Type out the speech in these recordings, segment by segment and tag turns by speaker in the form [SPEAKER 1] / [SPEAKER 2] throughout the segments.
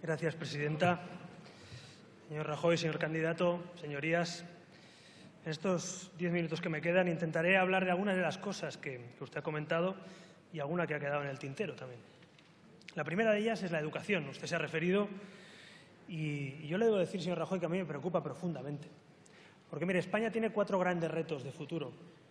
[SPEAKER 1] Gracias, presidenta. Señor Rajoy, señor candidato, señorías, en estos 10 minutos que me quedan intentaré hablar de algunas de las cosas que usted ha comentado y alguna que ha quedado en el tintero también. La primera de ellas es la educación. Usted se ha referido y yo le debo decir, señor Rajoy, que a mí me preocupa profundamente. Porque, mire, España tiene 4 grandes retos de futuro.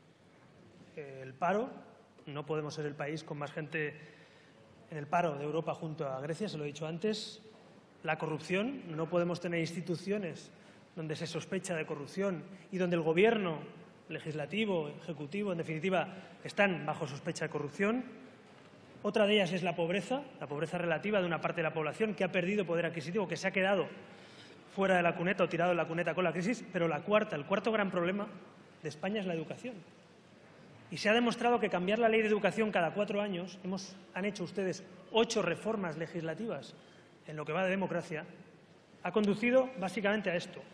[SPEAKER 1] El paro, no podemos ser el país con más gente en el paro de Europa junto a Grecia, se lo he dicho antes. La corrupción, no podemos tener instituciones donde se sospecha de corrupción y donde el gobierno legislativo, ejecutivo, en definitiva, están bajo sospecha de corrupción. Otra de ellas es la pobreza relativa de una parte de la población que ha perdido poder adquisitivo, que se ha quedado fuera de la cuneta o tirado de la cuneta con la crisis. Pero el cuarto gran problema de España es la educación. Y se ha demostrado que cambiar la ley de educación cada 4 años, han hecho ustedes 8 reformas legislativas en lo que va de democracia, ha conducido básicamente a esto.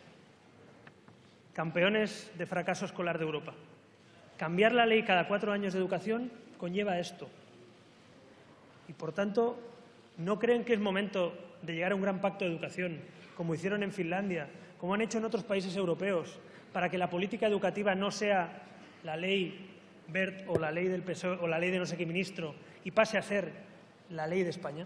[SPEAKER 1] Campeones de fracaso escolar de Europa. Cambiar la ley cada 4 años de educación conlleva esto. Y, por tanto, ¿no creen que es momento de llegar a un gran pacto de educación, como hicieron en Finlandia, como han hecho en otros países europeos, para que la política educativa no sea la ley Wert o la ley del PSOE o la ley de no sé qué ministro y pase a ser la ley de España?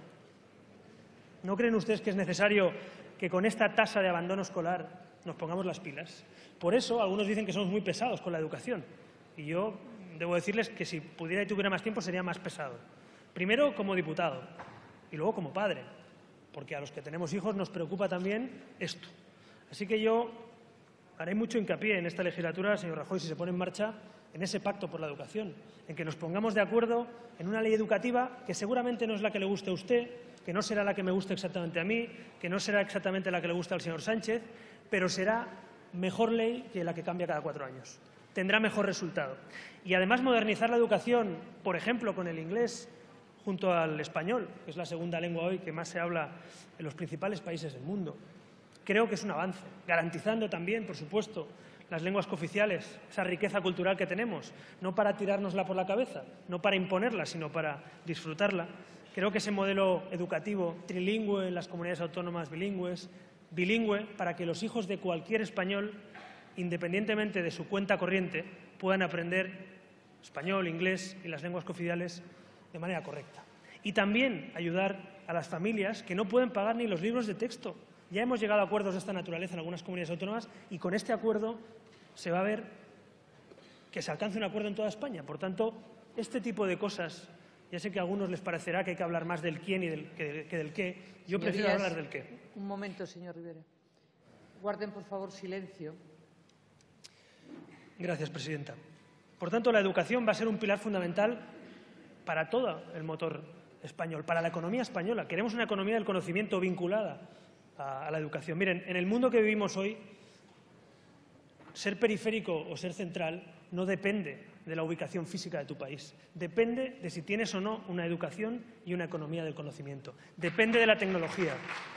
[SPEAKER 1] ¿No creen ustedes que es necesario que con esta tasa de abandono escolar nos pongamos las pilas? Por eso algunos dicen que somos muy pesados con la educación. Y yo debo decirles que si pudiera y tuviera más tiempo sería más pesado. Primero como diputado y luego como padre, porque a los que tenemos hijos nos preocupa también esto. Así que yo haré mucho hincapié en esta legislatura, señor Rajoy, si se pone en marcha, en ese pacto por la educación, en que nos pongamos de acuerdo en una ley educativa que seguramente no es la que le guste a usted, que no será la que me guste exactamente a mí, que no será exactamente la que le gusta al señor Sánchez, pero será mejor ley que la que cambia cada 4 años. Tendrá mejor resultado. Y además modernizar la educación, por ejemplo, con el inglés junto al español, que es la segunda lengua hoy que más se habla en los principales países del mundo. Creo que es un avance, garantizando también, por supuesto, las lenguas cooficiales, esa riqueza cultural que tenemos, no para tirárnosla por la cabeza, no para imponerla, sino para disfrutarla. Creo que ese modelo educativo trilingüe en las comunidades autónomas bilingües, bilingüe, para que los hijos de cualquier español, independientemente de su cuenta corriente, puedan aprender español, inglés y las lenguas cooficiales de manera correcta. Y también ayudar a las familias que no pueden pagar ni los libros de texto. Ya hemos llegado a acuerdos de esta naturaleza en algunas comunidades autónomas y con este acuerdo se va a ver que se alcance un acuerdo en toda España. Por tanto, este tipo de cosas, ya sé que a algunos les parecerá que hay que hablar más del quién y que del qué. Yo prefiero hablar del qué.
[SPEAKER 2] Un momento, señor Rivera. Guarden, por favor, silencio.
[SPEAKER 1] Gracias, presidenta. Por tanto, la educación va a ser un pilar fundamental para todo el motor español, para la economía española. Queremos una economía del conocimiento vinculada a la educación. Miren, en el mundo que vivimos hoy, ser periférico o ser central no depende de la ubicación física de tu país. Depende de si tienes o no una educación y una economía del conocimiento. Depende de la tecnología.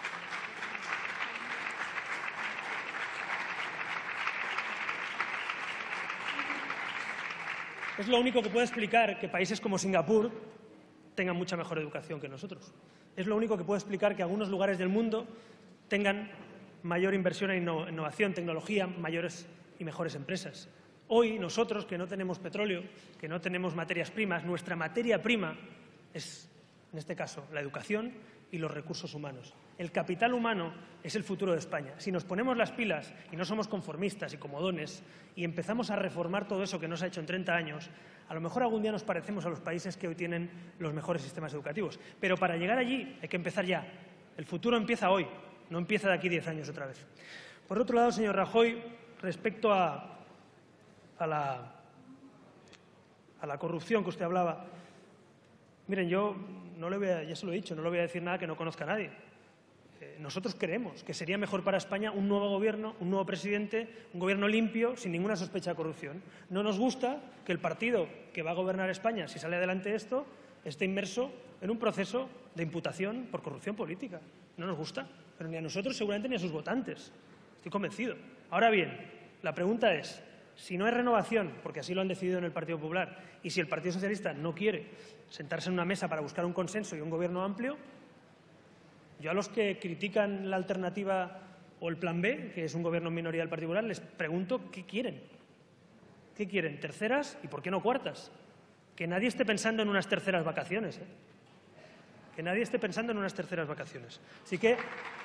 [SPEAKER 1] Es lo único que puede explicar que países como Singapur tengan mucha mejor educación que nosotros. Es lo único que puede explicar que algunos lugares del mundo tengan mayor inversión en innovación, tecnología, mayores y mejores empresas. Hoy nosotros, que no tenemos petróleo, que no tenemos materias primas, nuestra materia prima es, en este caso, la educación y los recursos humanos. El capital humano es el futuro de España. Si nos ponemos las pilas y no somos conformistas y comodones y empezamos a reformar todo eso que no se ha hecho en 30 años, a lo mejor algún día nos parecemos a los países que hoy tienen los mejores sistemas educativos. Pero para llegar allí hay que empezar ya. El futuro empieza hoy, no empieza de aquí 10 años otra vez. Por otro lado, señor Rajoy, respecto a la corrupción que usted hablaba, miren, yo no le voy a, ya se lo he dicho, no le voy a decir nada que no conozca a nadie. Nosotros creemos que sería mejor para España un nuevo gobierno, un nuevo presidente, un gobierno limpio, sin ninguna sospecha de corrupción. No nos gusta que el partido que va a gobernar España, si sale adelante esto, esté inmerso en un proceso de imputación por corrupción política. No nos gusta, pero ni a nosotros seguramente ni a sus votantes. Estoy convencido. Ahora bien, la pregunta es, si no hay renovación, porque así lo han decidido en el Partido Popular, y si el Partido Socialista no quiere sentarse en una mesa para buscar un consenso y un gobierno amplio, Yo a los que critican la alternativa o el plan B, que es un gobierno en minoría del Partido Popular, les pregunto qué quieren. ¿Qué quieren? ¿Terceras? ¿Y por qué no cuartas? Que nadie esté pensando en unas terceras vacaciones, ¿eh? Que nadie esté pensando en unas terceras vacaciones. Así que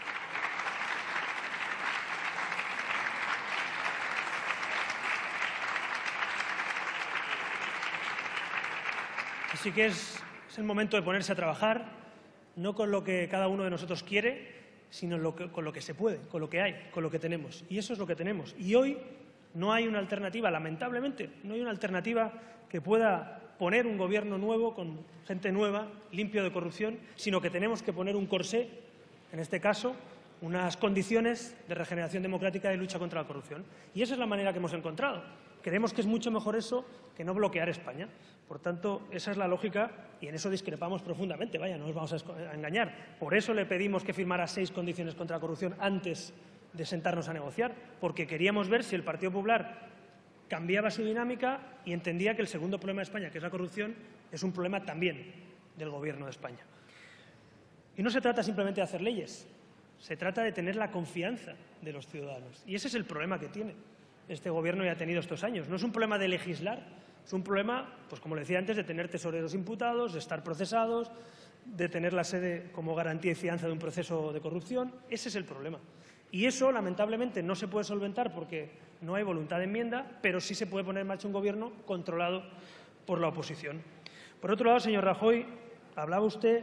[SPEAKER 1] es el momento de ponerse a trabajar, no con lo que cada uno de nosotros quiere, sino con lo que se puede, con lo que hay, con lo que tenemos. Y eso es lo que tenemos. Y hoy no hay una alternativa, lamentablemente, no hay una alternativa que pueda poner un gobierno nuevo, con gente nueva, limpio de corrupción, sino que tenemos que poner un corsé, en este caso, unas condiciones de regeneración democrática y de lucha contra la corrupción. Y esa es la manera que hemos encontrado. Creemos que es mucho mejor eso que no bloquear España. Por tanto, esa es la lógica y en eso discrepamos profundamente. Vaya, no nos vamos a engañar. Por eso le pedimos que firmara 6 condiciones contra la corrupción antes de sentarnos a negociar, porque queríamos ver si el Partido Popular cambiaba su dinámica y entendía que el segundo problema de España, que es la corrupción, es un problema también del Gobierno de España. Y no se trata simplemente de hacer leyes, se trata de tener la confianza de los ciudadanos. Y ese es el problema que tiene este Gobierno y ha tenido estos años. No es un problema de legislar, es un problema, pues como le decía antes, de tener tesoreros imputados, de estar procesados, de tener la sede como garantía y fianza de un proceso de corrupción. Ese es el problema. Y eso, lamentablemente, no se puede solventar porque no hay voluntad de enmienda, pero sí se puede poner en marcha un gobierno controlado por la oposición. Por otro lado, señor Rajoy, hablaba usted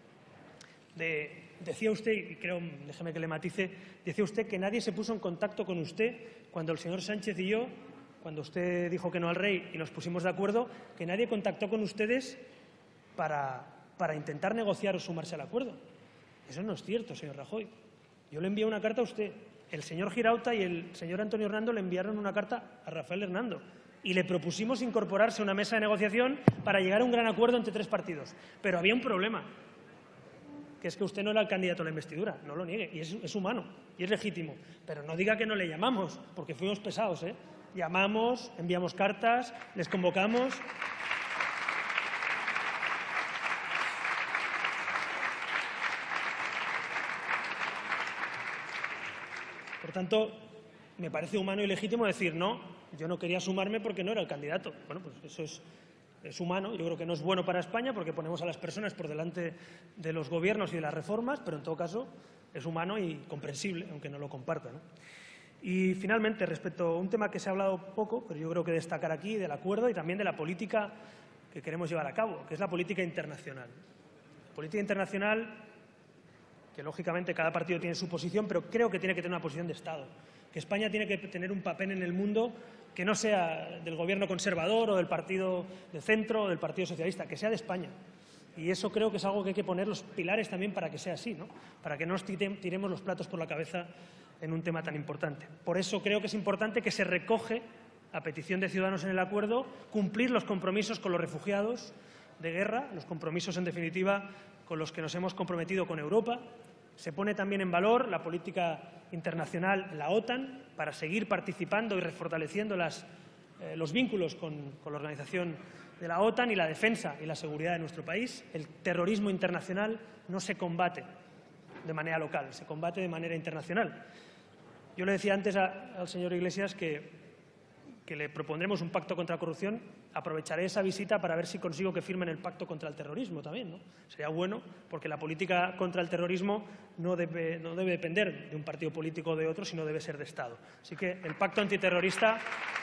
[SPEAKER 1] decía usted, y creo, déjeme que le matice, decía usted que nadie se puso en contacto con usted cuando el señor Sánchez y yo, cuando usted dijo que no al rey y nos pusimos de acuerdo, que nadie contactó con ustedes para intentar negociar o sumarse al acuerdo. Eso no es cierto, señor Rajoy. Yo le envié una carta a usted. El señor Girauta y el señor Antonio Hernando le enviaron una carta a Rafael Hernando y le propusimos incorporarse a una mesa de negociación para llegar a un gran acuerdo entre 3 partidos. Pero había un problema, que es que usted no era el candidato a la investidura, no lo niegue, y es humano y es legítimo. Pero no diga que no le llamamos, porque fuimos pesados, ¿eh? Llamamos, enviamos cartas, les convocamos. Por tanto, me parece humano y legítimo decir no, yo no quería sumarme porque no era el candidato. Bueno, pues eso es humano, yo creo que no es bueno para España porque ponemos a las personas por delante de los gobiernos y de las reformas, pero en todo caso es humano y comprensible, aunque no lo comparta, ¿no? Y finalmente, respecto a un tema que se ha hablado poco, pero yo creo que destacar aquí, del acuerdo y también de la política que queremos llevar a cabo, que es la política internacional. La política internacional, que lógicamente cada partido tiene su posición, pero creo que tiene que tener una posición de Estado, que España tiene que tener un papel en el mundo que no sea del gobierno conservador o del partido de centro o del partido socialista, que sea de España. Y eso creo que es algo que hay que poner los pilares también para que sea así, ¿no? Para que no nos tiremos los platos por la cabeza en un tema tan importante. Por eso creo que es importante que se recoge, a petición de Ciudadanos en el acuerdo, cumplir los compromisos con los refugiados de guerra, los compromisos, en definitiva, con los que nos hemos comprometido con Europa. Se pone también en valor la política internacional, la OTAN, para seguir participando y refortaleciendo los vínculos con la organización de la OTAN y la defensa y la seguridad de nuestro país. El terrorismo internacional no se combate de manera local, se combate de manera internacional. Yo le decía antes al señor Iglesias que le propondremos un pacto contra la corrupción. Aprovecharé esa visita para ver si consigo que firmen el pacto contra el terrorismo también, ¿no? Sería bueno, porque la política contra el terrorismo no debe depender de un partido político o de otro, sino debe ser de Estado. Así que el pacto antiterrorista...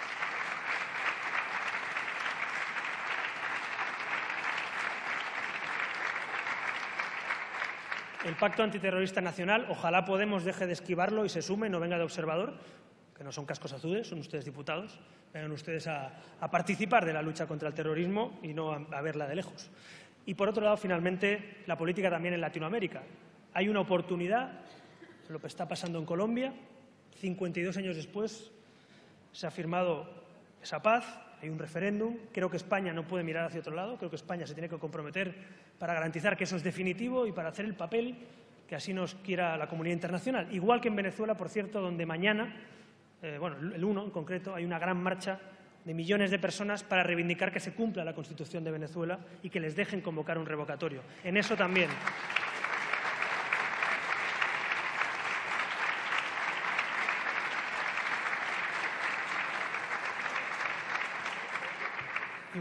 [SPEAKER 1] El pacto antiterrorista nacional, ojalá Podemos deje de esquivarlo y se sume, no venga de observador, que no son cascos azules, son ustedes diputados, vengan ustedes a participar de la lucha contra el terrorismo y no a verla de lejos. Y por otro lado, finalmente, la política también en Latinoamérica. Hay una oportunidad, lo que está pasando en Colombia, 52 años después se ha firmado esa paz, hay un referéndum. Creo que España no puede mirar hacia otro lado, creo que España se tiene que comprometer para garantizar que eso es definitivo y para hacer el papel que así nos quiera la comunidad internacional. Igual que en Venezuela, por cierto, donde mañana, el 1 en concreto, hay una gran marcha de millones de personas para reivindicar que se cumpla la Constitución de Venezuela y que les dejen convocar un revocatorio. En eso también.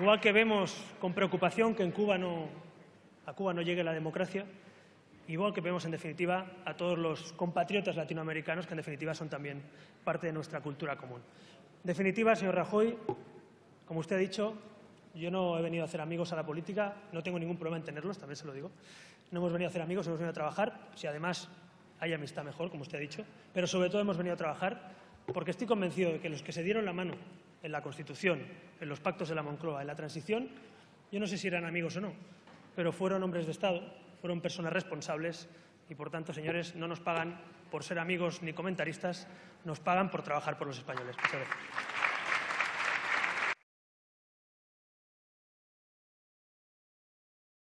[SPEAKER 1] igual que vemos con preocupación que a Cuba no llegue la democracia, igual que vemos, en definitiva, a todos los compatriotas latinoamericanos que, en definitiva, son también parte de nuestra cultura común. En definitiva, señor Rajoy, como usted ha dicho, yo no he venido a hacer amigos a la política, no tengo ningún problema en tenerlos, también se lo digo. No hemos venido a hacer amigos, hemos venido a trabajar, si además hay amistad mejor, como usted ha dicho, pero sobre todo hemos venido a trabajar porque estoy convencido de que los que se dieron la mano en la Constitución, en los pactos de la Moncloa, en la transición, yo no sé si eran amigos o no, pero fueron hombres de Estado, fueron personas responsables y, por tanto, señores, no nos pagan por ser amigos ni comentaristas, nos pagan por trabajar por los españoles. Muchas gracias.